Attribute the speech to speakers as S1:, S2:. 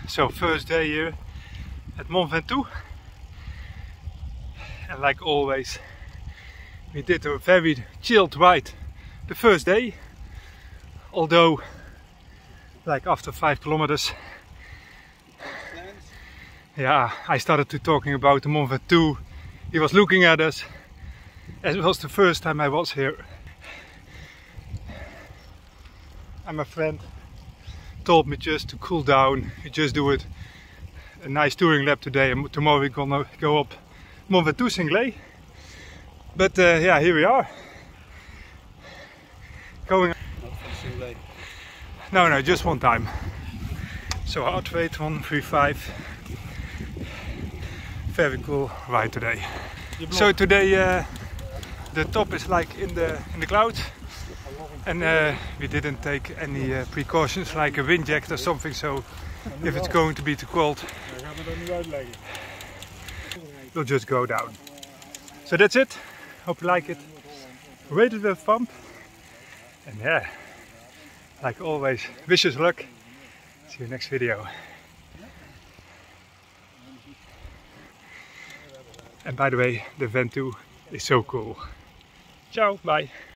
S1: So first day here at Mont Ventoux, and like always we did a very chilled ride the first day, although like after 5 kilometers yeah, I started to talking about the Mont Ventoux. He was looking at us, as it was the first time I was here, and my friend told me just to cool down, you just do it a nice touring lap today, and tomorrow we're gonna go up Mont Ventoux Singlet. But yeah, here we are. Going. No, just one time. So heart rate 135. Very cool ride today. So today the top is like in the clouds, and we didn't take any precautions like a wind jacket or something. So if it's going to be too cold, we'll just go down. So that's it. Hope you like it. Rate it with a thumb. And yeah, like always, wish us luck. See you next video. And by the way, the Ventoux is so cool. Ciao, bye.